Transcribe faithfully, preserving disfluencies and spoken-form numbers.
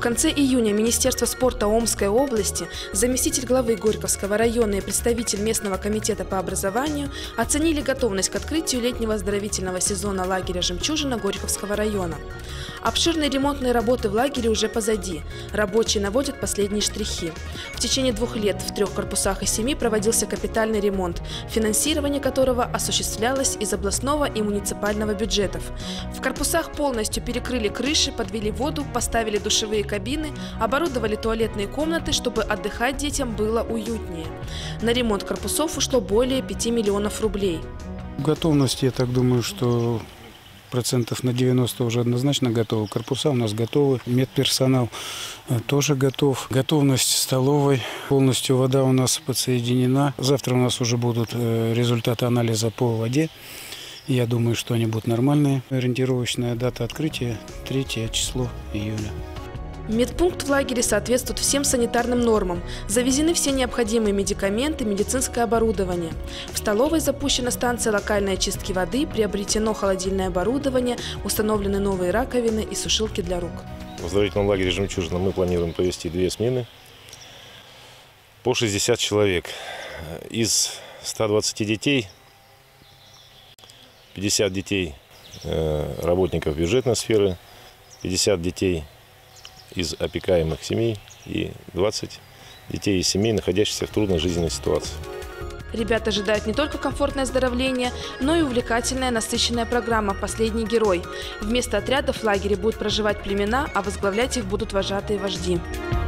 конце июня Министерство спорта Омской области, заместитель главы Горьковского района и представитель местного комитета по образованию оценили готовность к открытию летнего оздоровительного сезона лагеря «Жемчужина» Горьковского района. Обширные ремонтные работы в лагере уже позади. Рабочие наводят последние штрихи. В течение двух лет в трех корпусах из семи проводился капитальный ремонт, финансирование которого осуществлялось из областного и муниципального бюджетов. В корпусах полностью перекрыли крыши, подвели воду, поставили душевые кабины, оборудовали туалетные комнаты, чтобы отдыхать детям было уютнее. На ремонт корпусов ушло более пяти миллионов рублей. Готовность, я так думаю, что процентов на девяносто уже однозначно готовы. Корпуса у нас готовы, медперсонал тоже готов. Готовность столовой, полностью вода у нас подсоединена. Завтра у нас уже будут результаты анализа по воде. Я думаю, что они будут нормальные. Ориентировочная дата открытия – третье число июля. Медпункт в лагере соответствует всем санитарным нормам. Завезены все необходимые медикаменты, медицинское оборудование. В столовой запущена станция локальной очистки воды, приобретено холодильное оборудование, установлены новые раковины и сушилки для рук. В оздоровительном лагере «Жемчужина» мы планируем провести две смены по шестьдесят человек. Из ста двадцати детей пятьдесят детей работников бюджетной сферы, пятьдесят детей из опекаемых семей и двадцать детей из семей, находящихся в трудной жизненной ситуации. Ребят ожидают не только комфортное оздоровление, но и увлекательная насыщенная программа «Последний герой». Вместо отрядов в лагере будут проживать племена, а возглавлять их будут вожатые вожди.